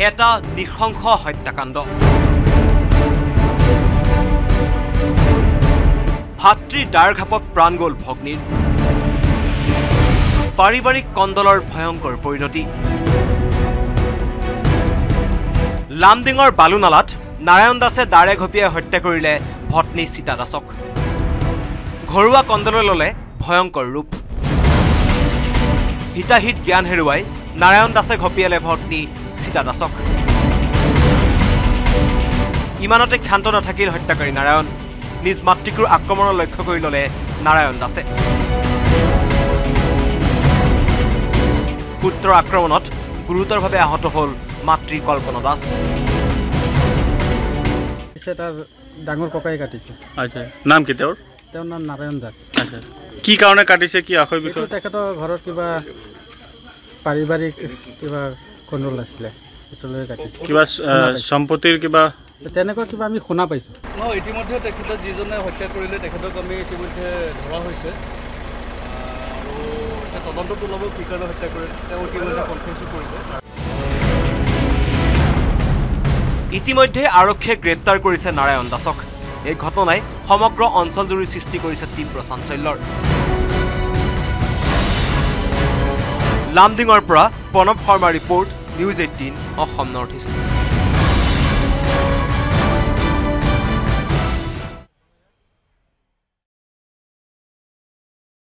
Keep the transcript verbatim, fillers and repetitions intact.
এটা নিঃশংস হত্যাকাণ্ড। ভাতৃৰ দাৰঘাপত প্ৰাণ গ'ল ভগ্নীৰ। পাৰিবাৰিক কন্দলৰ ভয়ংকৰ পৰিণতি। লামডিঙৰ বালুনালাত নাৰায়ণ দাসে দাৰে ঘপিয়াই হত্যা কৰিলে ভগ্নী সীতা দাসক। ঘৰুৱা কন্দলৈ ললে ভয়ংকৰ ৰূপ। হিতাহিত জ্ঞান হেৰুৱাই নাৰায়ণ দাসে ঘপিয়ালে ভগ্নী সীতা দাসক। ইমানতে ক্ষান্ত নাথাকিল হত্যাকাৰী নাৰায়ণ। নিজ মাতৃকৰ আক্ৰমণৰ লক্ষ্য কৰি ললে নাৰায়ণ দাসে। পুত্ৰৰ আক্ৰমণত গুৰুতৰভাৱে আহত হল মাতৃ কল্পনা দাস। তাৰ ডাঙৰ ককাই কাটিছে। আচ্ছা, নাম কি তেওঁৰ? তেওঁৰ নাম নাৰায়ণ দাস। আচ্ছা, কি কাৰণে কাটিছে, কি আশয় বিষয়? তেখেতৰ ঘৰত কিবা পাৰিবাৰিক কিবা কণ্ট্ৰল আছিলে, সেইটোলৈ কাটিছে। কিবা সম্পত্তিৰ কিবা তেনেকুৱা কিবা আমি শুনা পাইছোঁ। ন ইতিমধ্যে তেখেতক যিজনে হত্যা কৰিলে তেখেতক আমি ইতিমধ্যে ধৰা হৈছে আৰু এটা তদন্তটো ল'ব কি কাৰণে হত্যা কৰিলে তেওঁ ইতিমধ্যে কনফেছো কৰিছে। ইতিমধ্যে আৰক্ষীয়ে গ্ৰেপ্তাৰ কৰিছে নাৰায়ণ দাসক। এই ঘটনাই সমগ্ৰ অঞ্চলজুৰি সৃষ্টি কৰিছে তীব্ৰ চাঞ্চল্যৰ। লামডিঙৰ পৰা Pranab Sharma report, news eighteen Assam north east.